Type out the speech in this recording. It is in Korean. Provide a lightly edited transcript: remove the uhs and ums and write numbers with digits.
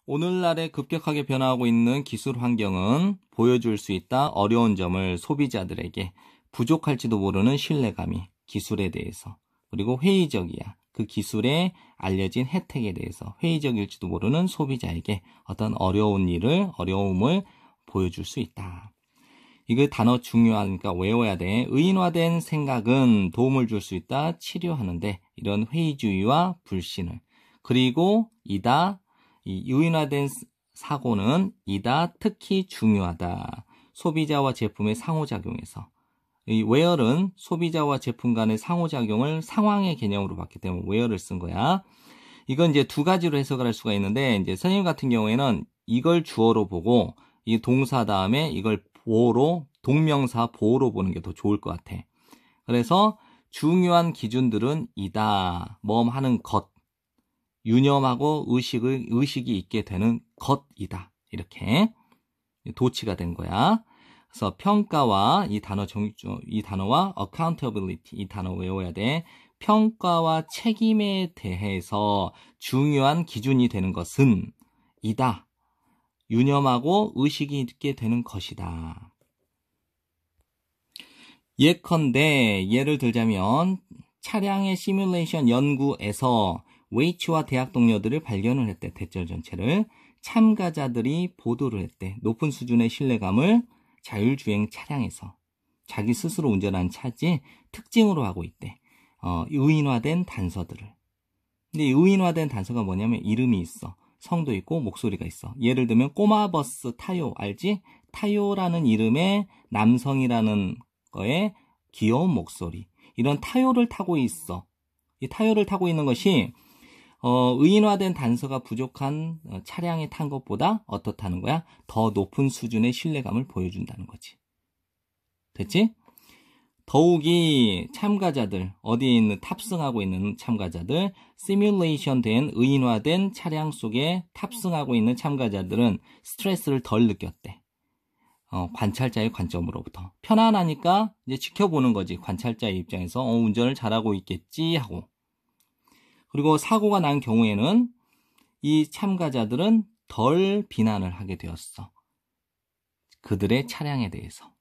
오늘날에 급격하게 변화하고 있는 기술 환경은 보여줄 수 있다 어려운 점을 소비자들에게 부족할지도 모르는 신뢰감이 기술에 대해서 그리고 회의적이야. 그 기술에 알려진 혜택에 대해서 회의적일지도 모르는 소비자에게 어떤 어려움을 보여줄 수 있다. 이거 단어 중요하니까 외워야 돼. 의인화된 생각은 도움을 줄 수 있다. 치료하는데 이런 회의주의와 불신을 그리고 이 의인화된 사고는 특히 중요하다. 소비자와 제품의 상호작용에서 이 where은 소비자와 제품 간의 상호작용을 상황의 개념으로 봤기 때문에 where를 쓴 거야. 이건 이제 두 가지로 해석을 할 수가 있는데 이제 선생님 같은 경우에는 이걸 주어로 보고 이 동사 다음에 이걸 보어로 동명사 보어로 보는 게 더 좋을 것 같아. 그래서 중요한 기준들은 하는 것, 유념하고 의식이 있게 되는 것이다. 이렇게 도치가 된 거야. 그래서 평가와 이 단어와 accountability 이 단어 외워야 돼. 평가와 책임에 대해서 중요한 기준이 되는 것은 유념하고 의식이 있게 되는 것이다. 예컨대 예를 들자면 차량의 시뮬레이션 연구에서 웨이츠와 대학 동료들을 발견을 했대. 대절 전체를 참가자들이 보도를 했대. 높은 수준의 신뢰감을 자율주행 차량에서 자기 스스로 운전한 차지 특징으로 하고 있대. 의인화된 단서들을. 근데 이 의인화된 단서가 뭐냐면 이름이 있어. 성도 있고 목소리가 있어. 예를 들면 꼬마버스 타요 알지? 타요라는 이름의 남성이라는 거에 귀여운 목소리. 이런 타요를 타고 있어. 이 타요를 타고 있는 것이 의인화된 단서가 부족한 차량에 탄 것보다 어떻다는 거야? 더 높은 수준의 신뢰감을 보여준다는 거지. 됐지? 더욱이 참가자들, 어디에 탑승하고 있는 참가자들, 시뮬레이션 된 의인화된 차량 속에 탑승하고 있는 참가자들은 스트레스를 덜 느꼈대. 관찰자의 관점으로부터. 편안하니까 이제 지켜보는 거지. 관찰자의 입장에서 운전을 잘하고 있겠지 하고. 그리고 사고가 난 경우에는 이 참가자들은 덜 비난을 하게 되었어. 그들의 차량에 대해서.